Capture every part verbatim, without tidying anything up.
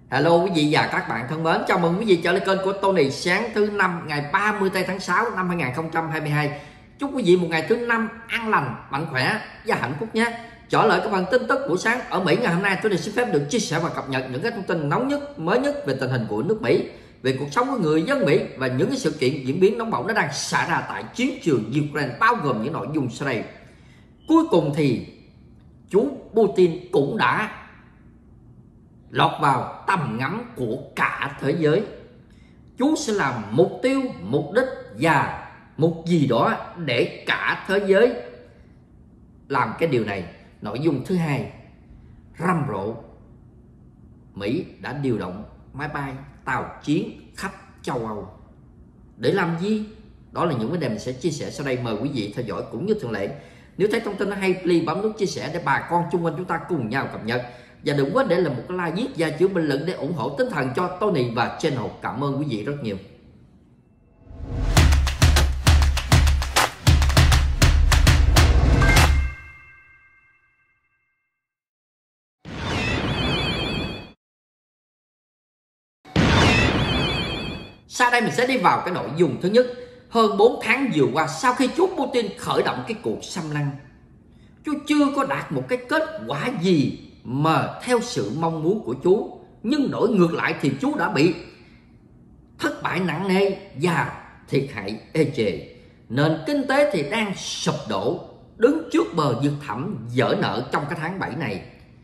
Hello quý vị và các bạn thân mến, chào mừng quý vị trở lại kênh của Tony sáng thứ năm ngày ba mươi tây tháng sáu năm hai nghìn không trăm hai mươi hai. Chúc quý vị một ngày thứ năm an lành, mạnh khỏe và hạnh phúc nhé. Trở lại các phần tin tức buổi sáng ở Mỹ ngày hôm nay, tôi xin phép được chia sẻ và cập nhật những cái thông tin nóng nhất, mới nhất về tình hình của nước Mỹ, về cuộc sống của người dân Mỹ và những cái sự kiện diễn biến nóng bỏng nó đang xảy ra tại chiến trường Ukraine, bao gồm những nội dung sau đây. Cuối cùng thì chú Putin cũng đã lọt vào tầm ngắm của cả thế giới. Chú sẽ làm mục tiêu, mục đích và một gì đó để cả thế giới làm cái điều này. Nội dung thứ hai, rầm rộ Mỹ đã điều động máy bay, tàu chiến khắp châu Âu. Để làm gì? Đó là những vấn đề mình sẽ chia sẻ sau đây. Mời quý vị theo dõi cũng như thường lệ. Nếu thấy thông tin nó hay, please bấm nút chia sẻ để bà con xung quanh chúng ta cùng nhau cập nhật. Và đừng quên để lại một cái like, viết và chữ bình luận để ủng hộ tinh thần cho Tony và channel. Cảm ơn quý vị rất nhiều. Sau đây mình sẽ đi vào cái nội dung thứ nhất. Hơn bốn tháng vừa qua, sau khi chú Putin khởi động cái cuộc xâm lăng, chú chưa có đạt một cái kết quả gì mà theo sự mong muốn của chú, nhưng đổi ngược lại thì chú đã bị thất bại nặng nề và thiệt hại ê chề. Nền kinh tế thì đang sụp đổ, đứng trước bờ vực thẳm vỡ nợ trong cái tháng bảy này.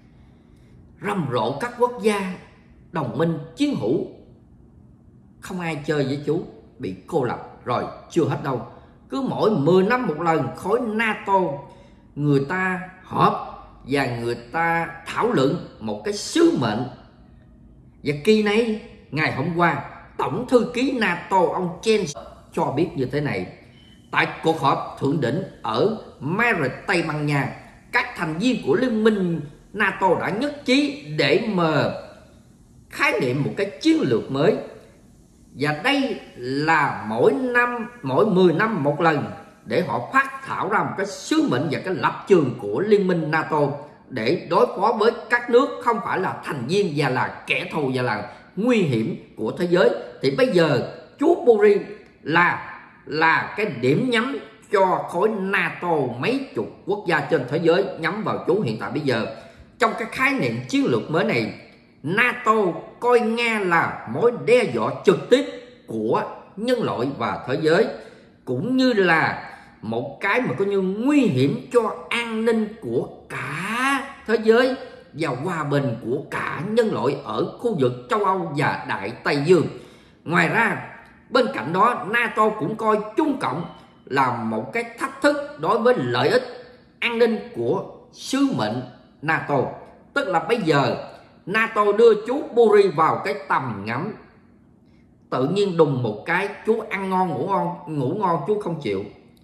Rầm rộ các quốc gia đồng minh chiến hữu, không ai chơi với chú, bị cô lập. Rồi chưa hết đâu, cứ mỗi mười năm một lần khối NATO người ta họp và người ta thảo luận một cái sứ mệnh. Và kỳ này, ngày hôm qua, Tổng thư ký NATO ông Jens cho biết như thế này. Tại cuộc họp thượng đỉnh ở Madrid, Tây Ban Nha, các thành viên của Liên minh NATO đã nhất trí để mà khái niệm một cái chiến lược mới. Và đây là mỗi năm, mỗi mười năm một lần để họ phát thảo ra một cái sứ mệnh và cái lập trường của Liên minh NATO để đối phó với các nước không phải là thành viên và là kẻ thù và là nguy hiểm của thế giới. Thì bây giờ chú Putin là là cái điểm nhắm cho khối NATO, mấy chục quốc gia trên thế giới nhắm vào chú hiện tại bây giờ. Trong cái khái niệm chiến lược mới này, NATO coi Nga là mối đe dọa trực tiếp của nhân loại và thế giới, cũng như là một cái mà coi như nguy hiểm cho an ninh của cả thế giới và hòa bình của cả nhân loại ở khu vực châu Âu và Đại Tây Dương. Ngoài ra, bên cạnh đó, NATO cũng coi Trung Cộng là một cái thách thức đối với lợi ích an ninh của sứ mệnh NATO. Tức là bây giờ NATO đưa chú Putin vào cái tầm ngắm, tự nhiên đùng một cái chú ăn ngon ngủ ngon, ngủ ngon chú không chịu.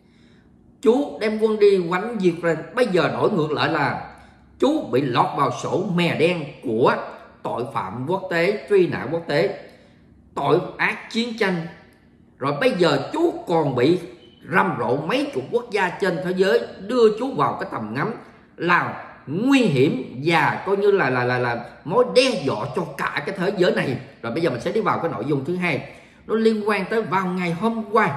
Chú đem quân đi quánh Ukraine. Bây giờ đổi ngược lại là chú bị lọt vào sổ mè đen của tội phạm quốc tế, truy nã quốc tế, tội ác chiến tranh. Rồi bây giờ chú còn bị rầm rộ mấy chục quốc gia trên thế giới đưa chú vào cái tầm ngắm là nguy hiểm và coi như là là là là mối đe dọa cho cả cái thế giới này. Rồi bây giờ mình sẽ đi vào cái nội dung thứ hai, nó liên quan tới vào ngày hôm qua,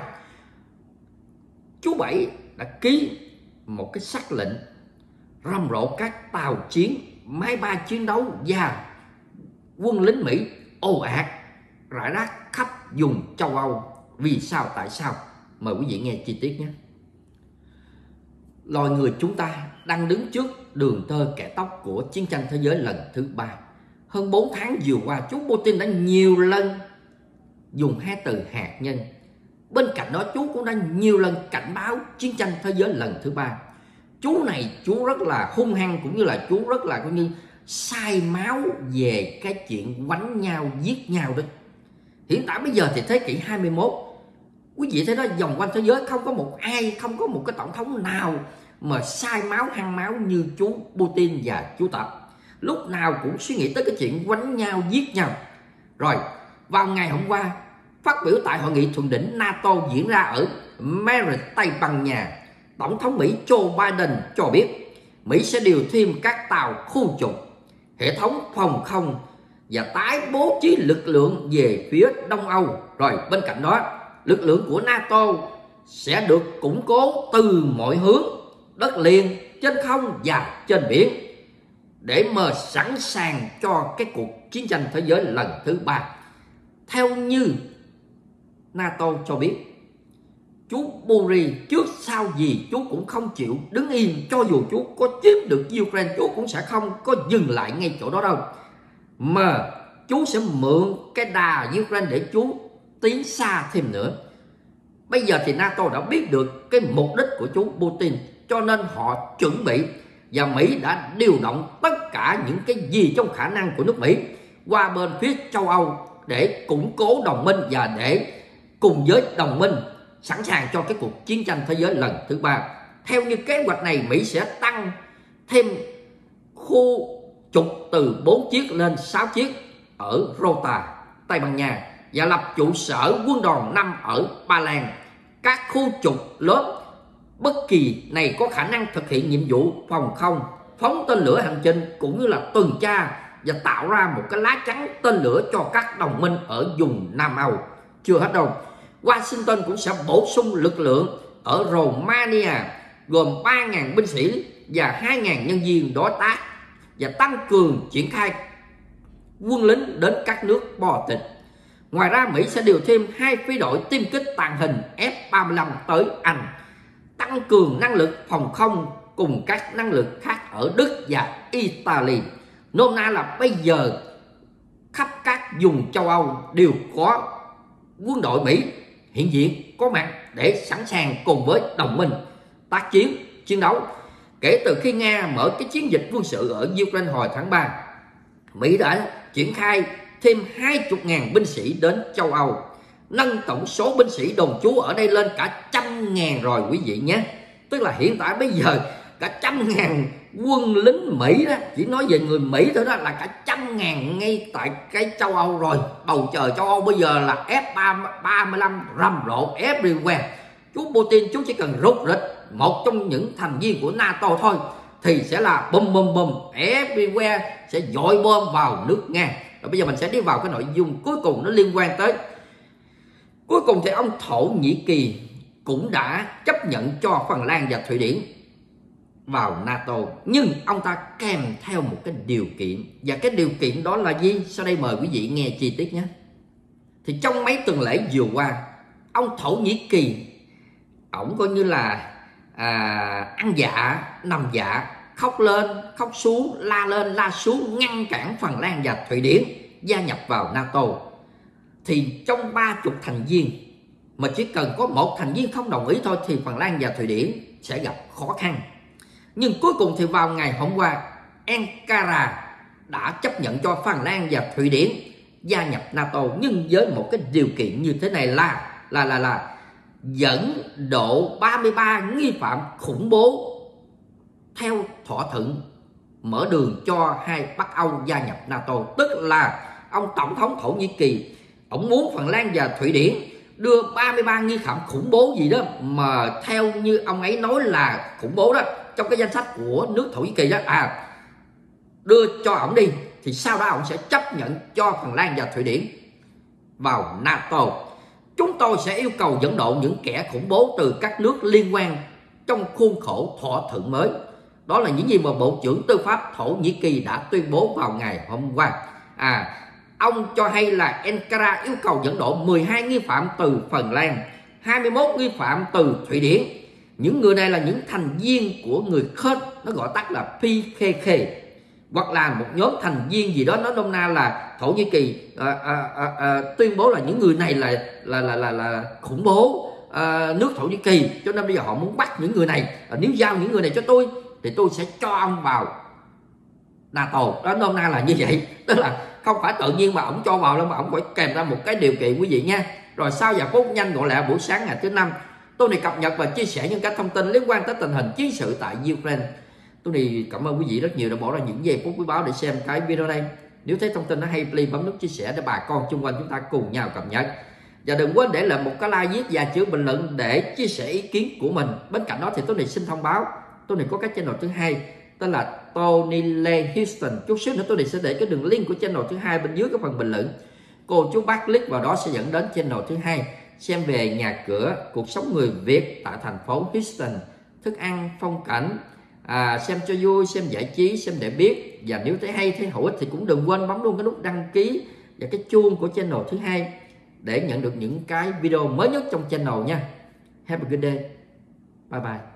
chú Bảy đã ký một cái sắc lệnh rầm rộ các tàu chiến, máy bay chiến đấu và quân lính Mỹ ồ ạt rải rác khắp vùng châu Âu. Vì sao? Tại sao? Mời quý vị nghe chi tiết nhé. Loài người chúng ta đang đứng trước đường tơ kẻ tóc của chiến tranh thế giới lần thứ ba. Hơn bốn tháng vừa qua, chú Putin đã nhiều lần dùng hai từ hạt nhân. Bên cạnh đó, chú cũng đã nhiều lần cảnh báo chiến tranh thế giới lần thứ ba. Chú này, chú rất là hung hăng, cũng như là chú rất là coi như sai máu về cái chuyện quánh nhau, giết nhau đó. Hiện tại bây giờ thì thế kỷ hai mươi mốt, quý vị thấy đó, vòng quanh thế giới không có một ai, không có một cái tổng thống nào mà sai máu, hăng máu như chú Putin và chú Tập. Lúc nào cũng suy nghĩ tới cái chuyện quánh nhau, giết nhau. Rồi, vào ngày hôm qua, phát biểu tại hội nghị thượng đỉnh NATO diễn ra ở Madrid, Tây Ban Nha, Tổng thống Mỹ Joe Biden cho biết Mỹ sẽ điều thêm các tàu khu trục, hệ thống phòng không và tái bố trí lực lượng về phía Đông Âu. Rồi bên cạnh đó, lực lượng của NATO sẽ được củng cố từ mọi hướng, đất liền, trên không và trên biển, để mà sẵn sàng cho cái cuộc chiến tranh thế giới lần thứ ba. Theo như NATO cho biết, chú Boris trước sau gì chú cũng không chịu đứng yên, cho dù chú có chiếm được Ukraine, chú cũng sẽ không có dừng lại ngay chỗ đó đâu, mà chú sẽ mượn cái đà Ukraine để chú tiến xa thêm nữa. Bây giờ thì NATO đã biết được cái mục đích của chú Putin, cho nên họ chuẩn bị, và Mỹ đã điều động tất cả những cái gì trong khả năng của nước Mỹ qua bên phía châu Âu để củng cố đồng minh và để cùng với đồng minh sẵn sàng cho cái cuộc chiến tranh thế giới lần thứ ba. Theo như kế hoạch này, Mỹ sẽ tăng thêm khu trục từ bốn chiếc lên sáu chiếc ở Rota, Tây Ban Nha, và lập trụ sở quân đoàn năm ở Ba Lan. Các khu trục lớn bất kỳ này có khả năng thực hiện nhiệm vụ phòng không, phóng tên lửa hành trình, cũng như là tuần tra và tạo ra một cái lá chắn tên lửa cho các đồng minh ở vùng Nam Âu. Chưa hết đâu, Washington cũng sẽ bổ sung lực lượng ở Romania gồm ba nghìn binh sĩ và hai nghìn nhân viên đối tác, và tăng cường triển khai quân lính đến các nước Baltic. Ngoài ra, Mỹ sẽ điều thêm hai phi đội tiêm kích tàng hình F ba mươi lăm tới Anh, tăng cường năng lực phòng không cùng các năng lực khác ở Đức và Italy. Nôm na là bây giờ khắp các vùng châu Âu đều có quân đội Mỹ hiện diện có mặt để sẵn sàng cùng với đồng minh tác chiến, chiến đấu. Kể từ khi Nga mở cái chiến dịch quân sự ở Ukraine hồi tháng ba, Mỹ đã triển khai thêm hai mươi nghìn binh sĩ đến châu Âu, nâng tổng số binh sĩ đồn trú ở đây lên cả trăm ngàn rồi quý vị nhé. Tức là hiện tại bây giờ cả trăm ngàn quân lính Mỹ đó, chỉ nói về người Mỹ thôi đó, là cả trăm ngàn ngay tại cái châu Âu rồi. Bầu trời châu Âu bây giờ là F ba mươi lăm rầm rộ everywhere. Chú Putin chú chỉ cần rút rịch một trong những thành viên của NATO thôi thì sẽ là bum bum bum everywhere, sẽ dội bom vào nước Nga. Rồi bây giờ mình sẽ đi vào cái nội dung cuối cùng, nó liên quan tới cuối cùng thì ông Thổ Nhĩ Kỳ cũng đã chấp nhận cho Phần Lan và Thụy Điển vào NATO, nhưng ông ta kèm theo một cái điều kiện, và cái điều kiện đó là gì? Sau đây mời quý vị nghe chi tiết nhé. Thì trong mấy tuần lễ vừa qua, ông Thổ Nhĩ Kỳ ổng coi như là à, ăn dạ nằm dạ, khóc lên khóc xuống, la lên la xuống, ngăn cản Phần Lan và Thụy Điển gia nhập vào NATO. Thì trong ba mươi thành viên mà chỉ cần có một thành viên không đồng ý thôi thì Phần Lan và Thụy Điển sẽ gặp khó khăn. Nhưng cuối cùng thì vào ngày hôm qua, Ankara đã chấp nhận cho Phần Lan và Thụy Điển gia nhập NATO, nhưng với một cái điều kiện như thế này là là là là dẫn độ ba mươi ba nghi phạm khủng bố theo thỏa thuận mở đường cho hai Bắc Âu gia nhập NATO. Tức là ông Tổng thống Thổ Nhĩ Kỳ, ông muốn Phần Lan và Thụy Điển đưa ba mươi ba nghi phạm khủng bố gì đó mà theo như ông ấy nói là khủng bố đó, trong cái danh sách của nước Thổ Nhĩ Kỳ đó, à đưa cho ổng đi, thì sau đó ổng sẽ chấp nhận cho Phần Lan và Thụy Điển vào NATO. Chúng tôi sẽ yêu cầu dẫn độ những kẻ khủng bố từ các nước liên quan trong khuôn khổ thỏa thuận mới. Đó là những gì mà Bộ trưởng Tư pháp Thổ Nhĩ Kỳ đã tuyên bố vào ngày hôm qua. À, ông cho hay là Ankara yêu cầu dẫn độ mười hai nghi phạm từ Phần Lan, hai mươi mốt nghi phạm từ Thụy Điển. Những người này là những thành viên của người Kurd, nó gọi tắt là P K K, hoặc là một nhóm thành viên gì đó, nó nôm na là Thổ Nhĩ Kỳ à, à, à, à, tuyên bố là những người này là là là là, là khủng bố à, nước Thổ Nhĩ Kỳ, cho nên bây giờ họ muốn bắt những người này. À, nếu giao những người này cho tôi thì tôi sẽ cho ông vào NATO. Đó nôm na là như vậy, tức là không phải tự nhiên mà ổng cho vào đâu, mà ổng phải kèm ra một cái điều kiện quý vị nha. Rồi sau vài phút nhanh gọn lẹ buổi sáng ngày thứ năm, tôi này cập nhật và chia sẻ những cái thông tin liên quan tới tình hình chiến sự tại Ukraine. Tôi này cảm ơn quý vị rất nhiều đã bỏ ra những giây phút quý báu để xem cái video này. Nếu thấy thông tin nó hay, please bấm nút chia sẻ để bà con xung quanh chúng ta cùng nhau cập nhật. Và đừng quên để lại một cái like, viết và chữ bình luận để chia sẻ ý kiến của mình. Bên cạnh đó thì tôi này xin thông báo, tôi này có cái channel thứ hai tên là Tony Lane Houston. Chút xíu nữa tôi sẽ để cái đường link của channel thứ hai bên dưới cái phần bình luận. Cô chú bác click vào đó sẽ dẫn đến channel thứ hai, xem về nhà cửa, cuộc sống người Việt tại thành phố Houston, thức ăn, phong cảnh, à, xem cho vui, xem giải trí, xem để biết. Và nếu thấy hay, thấy hữu ích thì cũng đừng quên bấm luôn cái nút đăng ký và cái chuông của channel thứ hai để nhận được những cái video mới nhất trong channel nha. Have a good day. Bye bye.